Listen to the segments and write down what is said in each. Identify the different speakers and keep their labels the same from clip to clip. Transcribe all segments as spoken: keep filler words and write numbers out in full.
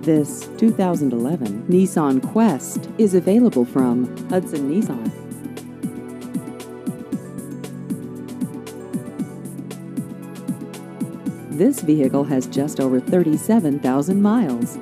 Speaker 1: This two thousand eleven Nissan Quest is available from Hudson Nissan. This vehicle has just over thirty-seven thousand miles.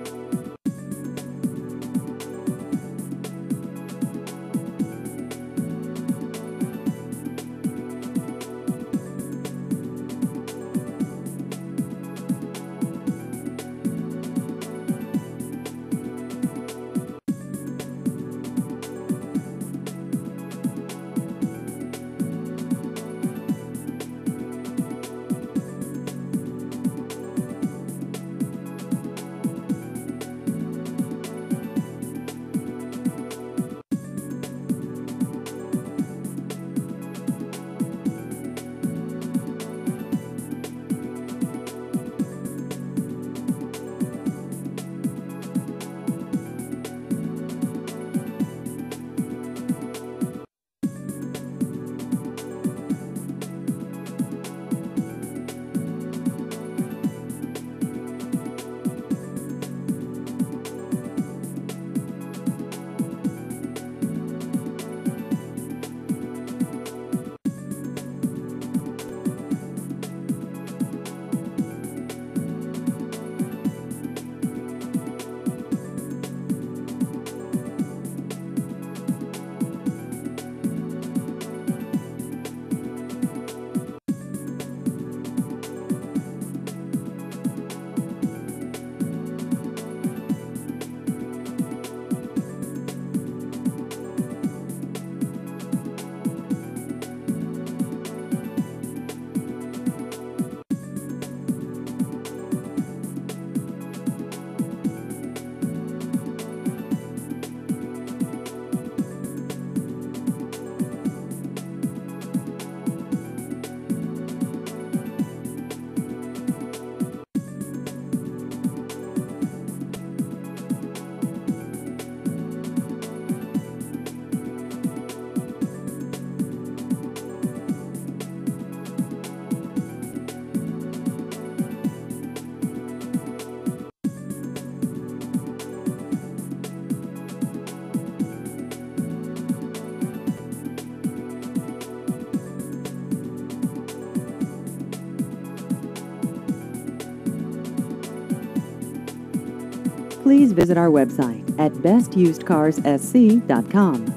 Speaker 1: Please visit our website at best used cars s c dot com.